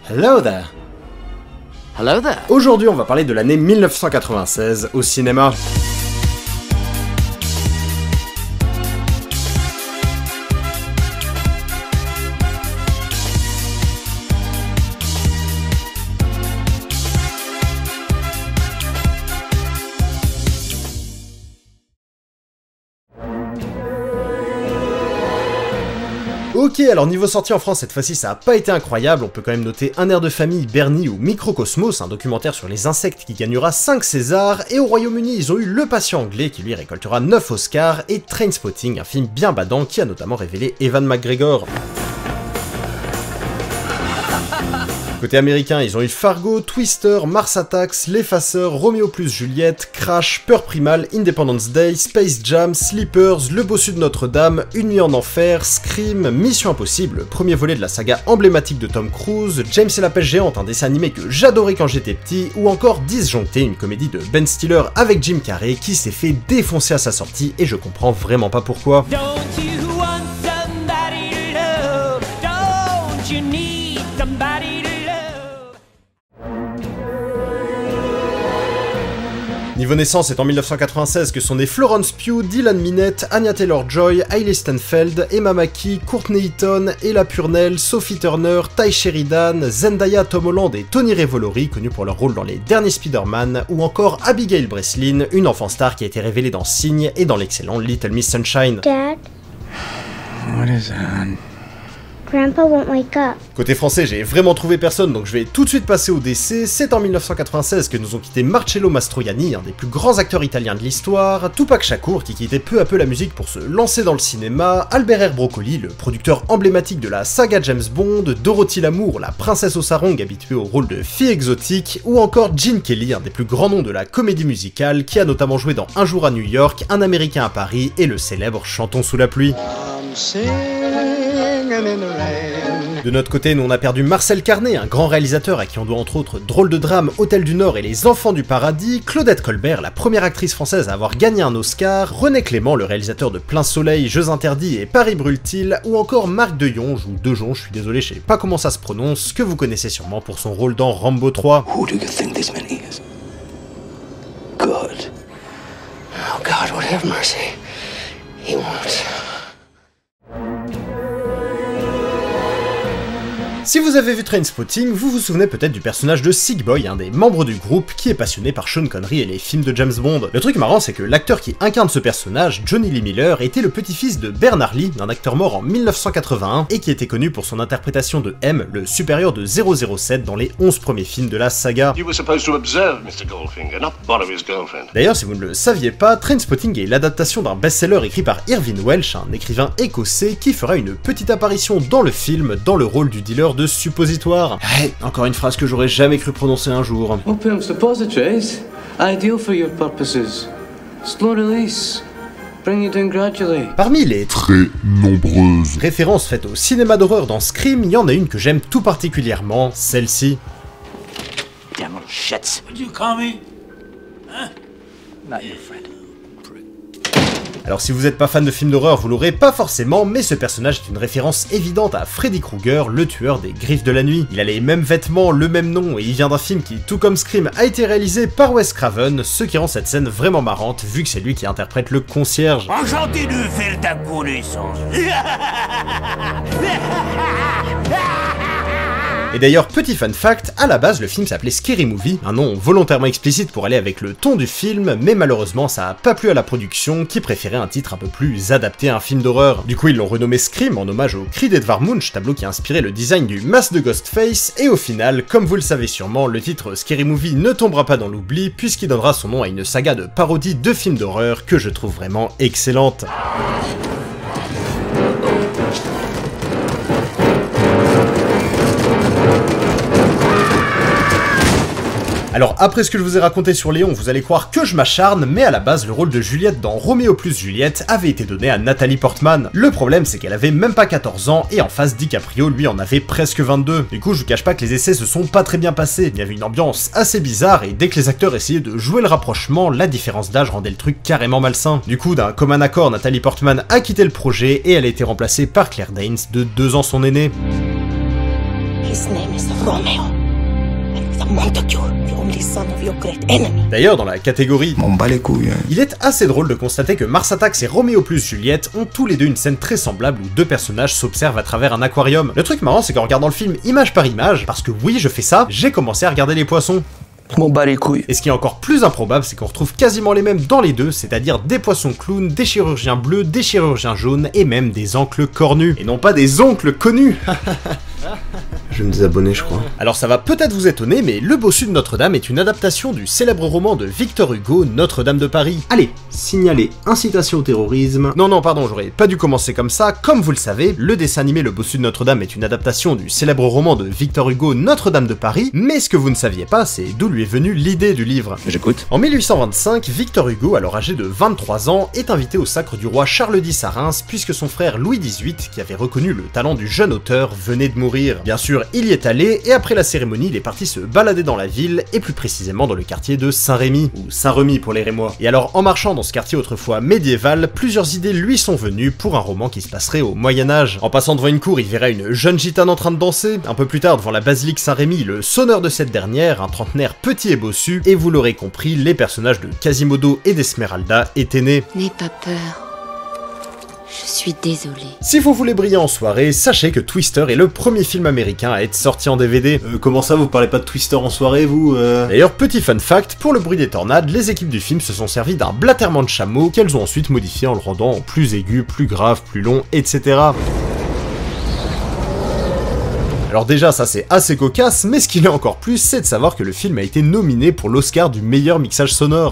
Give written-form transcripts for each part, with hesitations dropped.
Hello there. Hello there. Aujourd'hui, on va parler de l'année 1996 au cinéma. Ok, alors niveau sortie en France, cette fois-ci ça a pas été incroyable, on peut quand même noter Un air de famille, Bernie ou Microcosmos, un documentaire sur les insectes qui gagnera 5 Césars, et au Royaume-Uni ils ont eu Le Patient anglais qui lui récoltera 9 Oscars, et Trainspotting, un film bien badant qui a notamment révélé Ewan McGregor. Côté américain, ils ont eu Fargo, Twister, Mars Attacks, L'Effaceur, Roméo plus Juliette, Crash, Peur Primal, Independence Day, Space Jam, Sleepers, Le Bossu de Notre-Dame, Une nuit en enfer, Scream, Mission Impossible, premier volet de la saga emblématique de Tom Cruise, James et la pêche géante, un dessin animé que j'adorais quand j'étais petit, ou encore Disjoncté, une comédie de Ben Stiller avec Jim Carrey qui s'est fait défoncer à sa sortie et je comprends vraiment pas pourquoi. Niveau naissance, c'est en 1996 que sont nés Florence Pugh, Dylan Minnette, Anya Taylor-Joy, Hailey Steinfeld, Emma Mackey, Courtney Eaton, Ella Purnell, Sophie Turner, Ty Sheridan, Zendaya, Tom Holland et Tony Revolori, connus pour leur rôle dans les derniers Spider-Man, ou encore Abigail Breslin, une enfant star qui a été révélée dans Signe et dans l'excellent Little Miss Sunshine. Dad? What is that? Grandpa won't wake up. Côté français, j'ai vraiment trouvé personne, donc je vais tout de suite passer au décès. C'est en 1996 que nous ont quitté Marcello Mastroianni, un des plus grands acteurs italiens de l'histoire, Tupac Shakur qui quittait peu à peu la musique pour se lancer dans le cinéma, Albert R. Broccoli, le producteur emblématique de la saga James Bond, Dorothy Lamour, la princesse au sarong habituée au rôle de fille exotique, ou encore Gene Kelly, un des plus grands noms de la comédie musicale, qui a notamment joué dans Un jour à New York, Un Américain à Paris et le célèbre Chantons sous la pluie. De notre côté, nous on a perdu Marcel Carné, un grand réalisateur à qui on doit entre autres Drôle de drame, Hôtel du Nord et Les Enfants du Paradis, Claudette Colbert, la première actrice française à avoir gagné un Oscar, René Clément, le réalisateur de Plein Soleil, Jeux Interdits et Paris Brûle-t-il, ou encore Marc Dejonge, ou Dejonge, je suis désolé, je sais pas comment ça se prononce, que vous connaissez sûrement pour son rôle dans Rambo 3. Who do you think this man is? Good. Oh God, would have mercy. He won't. Si vous avez vu Trainspotting, vous vous souvenez peut-être du personnage de Sick Boy, un des membres du groupe qui est passionné par Sean Connery et les films de James Bond. Le truc marrant, c'est que l'acteur qui incarne ce personnage, Johnny Lee Miller, était le petit-fils de Bernard Lee, un acteur mort en 1981 et qui était connu pour son interprétation de M, le supérieur de 007 dans les 11 premiers films de la saga. D'ailleurs, si vous ne le saviez pas, Trainspotting est l'adaptation d'un best-seller écrit par Irvine Welsh, un écrivain écossais qui fera une petite apparition dans le film dans le rôle du dealer de suppositoire. Hey, encore une phrase que j'aurais jamais cru prononcer un jour. Opium suppositories, ideal for your purposes. Slow release, bring it in gradually. Parmi les très nombreuses références faites au cinéma d'horreur dans Scream, il y en a une que j'aime tout particulièrement, celle-ci. Damn little shits. Would you call me? Huh? Not your friend. Alors si vous n'êtes pas fan de films d'horreur, vous l'aurez pas forcément, mais ce personnage est une référence évidente à Freddy Krueger, le tueur des Griffes de la Nuit. Il a les mêmes vêtements, le même nom, et il vient d'un film qui, tout comme Scream, a été réalisé par Wes Craven, ce qui rend cette scène vraiment marrante, vu que c'est lui qui interprète le concierge. Enchanté de faire ta connaissance. Et d'ailleurs, petit fun fact, à la base le film s'appelait Scary Movie, un nom volontairement explicite pour aller avec le ton du film, mais malheureusement ça a pas plu à la production qui préférait un titre un peu plus adapté à un film d'horreur. Du coup ils l'ont renommé Scream en hommage au cri d'Edvard Munch, tableau qui a inspiré le design du masque de Ghostface, et au final, comme vous le savez sûrement, le titre Scary Movie ne tombera pas dans l'oubli puisqu'il donnera son nom à une saga de parodies de films d'horreur que je trouve vraiment excellente. Alors après ce que je vous ai raconté sur Léon, vous allez croire que je m'acharne, mais à la base le rôle de Juliette dans Roméo plus Juliette avait été donné à Nathalie Portman. Le problème c'est qu'elle avait même pas 14 ans et en face DiCaprio lui en avait presque 22. Du coup je vous cache pas que les essais se sont pas très bien passés, il y avait une ambiance assez bizarre et dès que les acteurs essayaient de jouer le rapprochement, la différence d'âge rendait le truc carrément malsain. Du coup d'un commun accord, Nathalie Portman a quitté le projet et elle a été remplacée par Claire Danes de 2 ans son aînée. His name is Romeo. And the Montague, the only son of your great enemy. D'ailleurs, dans la catégorie M'en bats les couilles. il est assez drôle de constater que Mars Attacks et Roméo plus Juliette ont tous les deux une scène très semblable où deux personnages s'observent à travers un aquarium. Le truc marrant, c'est qu'en regardant le film image par image, parce que oui, je fais ça, j'ai commencé à regarder les poissons. M'en bats les couilles. Et ce qui est encore plus improbable, c'est qu'on retrouve quasiment les mêmes dans les deux, c'est-à-dire des poissons clowns, des chirurgiens bleus, des chirurgiens jaunes et même des oncles cornus. Et non pas des oncles connus. Je vais me désabonner, je crois. Alors ça va peut-être vous étonner, mais Le Bossu de Notre-Dame est une adaptation du célèbre roman de Victor Hugo, Notre-Dame de Paris. Allez, signaler incitation au terrorisme. Non, pardon, j'aurais pas dû commencer comme ça. Comme vous le savez, le dessin animé Le Bossu de Notre-Dame est une adaptation du célèbre roman de Victor Hugo, Notre-Dame de Paris, mais ce que vous ne saviez pas, c'est d'où lui est venue l'idée du livre. J'écoute. En 1825, Victor Hugo, alors âgé de 23 ans, est invité au sacre du roi Charles X à Reims, puisque son frère Louis XVIII, qui avait reconnu le talent du jeune auteur, venait de mourir. Bien sûr, il y est allé, et après la cérémonie, il est parti se balader dans la ville, et plus précisément dans le quartier de Saint-Rémy, ou Saint-Remy pour les Rémois. Et alors, en marchant dans ce quartier autrefois médiéval, plusieurs idées lui sont venues pour un roman qui se passerait au Moyen-Âge. En passant devant une cour, il verrait une jeune gitane en train de danser, un peu plus tard, devant la basilique Saint-Rémy, le sonneur de cette dernière, un trentenaire petit et bossu, et vous l'aurez compris, les personnages de Quasimodo et d'Esmeralda étaient nés. N'aie pas peur. Je suis désolée. Si vous voulez briller en soirée, sachez que Twister est le premier film américain à être sorti en DVD. Comment ça, vous parlez pas de Twister en soirée, vous D'ailleurs, petit fun fact, pour le bruit des tornades, les équipes du film se sont servies d'un blatèrement de chameau qu'elles ont ensuite modifié en le rendant plus aigu, plus grave, plus long, etc. Alors déjà, ça c'est assez cocasse, mais ce qu'il est encore plus, c'est de savoir que le film a été nominé pour l'Oscar du meilleur mixage sonore.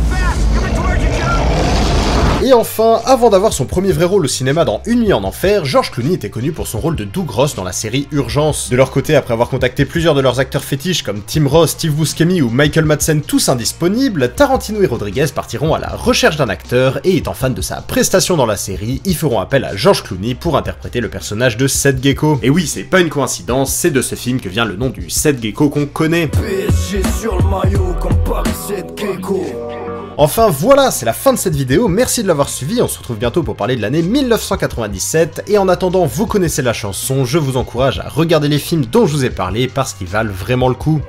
Et enfin, avant d'avoir son premier vrai rôle au cinéma dans Une nuit en enfer, George Clooney était connu pour son rôle de Doug Ross dans la série Urgence. De leur côté, après avoir contacté plusieurs de leurs acteurs fétiches comme Tim Roth, Steve Buscemi ou Michael Madsen, tous indisponibles, Tarantino et Rodriguez partiront à la recherche d'un acteur et étant fans de sa prestation dans la série, ils feront appel à George Clooney pour interpréter le personnage de Seth Gecko. Et oui, c'est pas une coïncidence, c'est de ce film que vient le nom du Seth Gecko qu'on connaît. PSG sur le maillot comme Paris Seth Gecko. Enfin voilà, c'est la fin de cette vidéo, merci de l'avoir suivi, on se retrouve bientôt pour parler de l'année 1997, et en attendant, vous connaissez la chanson, je vous encourage à regarder les films dont je vous ai parlé, parce qu'ils valent vraiment le coup.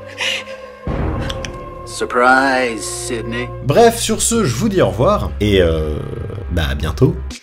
Surprise, Sydney. Bref, sur ce, je vous dis au revoir, et à bientôt.